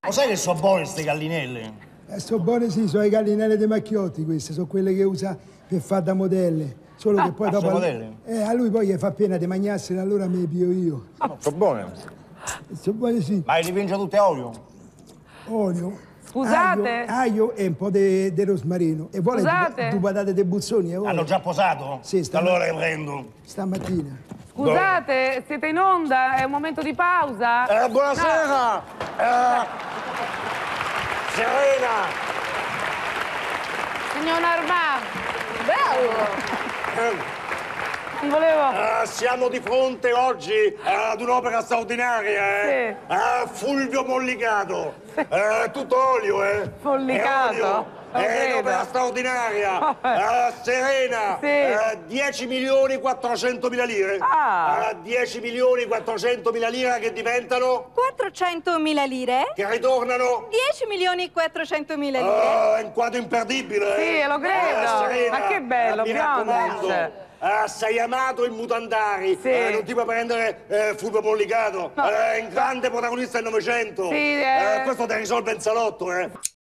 Lo sai che sono buone queste gallinelle? Sono buone sì, sono le gallinelle dei Macchiotti queste, sono quelle che usa per fare da modelle. Solo che poi dopo... a lui poi gli fa pena di mangiarsene, allora me le pio io. Sono buone. Sono buone sì. Ma le dipinge tutte a olio? Olio. Scusate? Aglio e un po' di rosmarino. E vuole due patate dei buzzoni? Hanno già posato? Sì, allora le prendo. Stamattina. Scusate, siete in onda? È un momento di pausa? Buonasera! Serena! Signor Armand! Bello! Non volevo... siamo di fronte oggi ad un'opera straordinaria, Fulvio Mollicato. Tutto olio, Mollicato? È un'opera straordinaria. Serena, 10.400.000 lire. 10.400.000 lire che diventano? 400.000 lire? Che ritornano? 10.400.000 lire? È un quadro imperdibile. Sì, lo credo. Serena, Ma che bello, mi raccomando. Biondes. Sei amato il Mutandari, non ti puoi prendere Fulvio Mollicato, è un grande protagonista del Novecento. Sì, questo te risolve in salotto,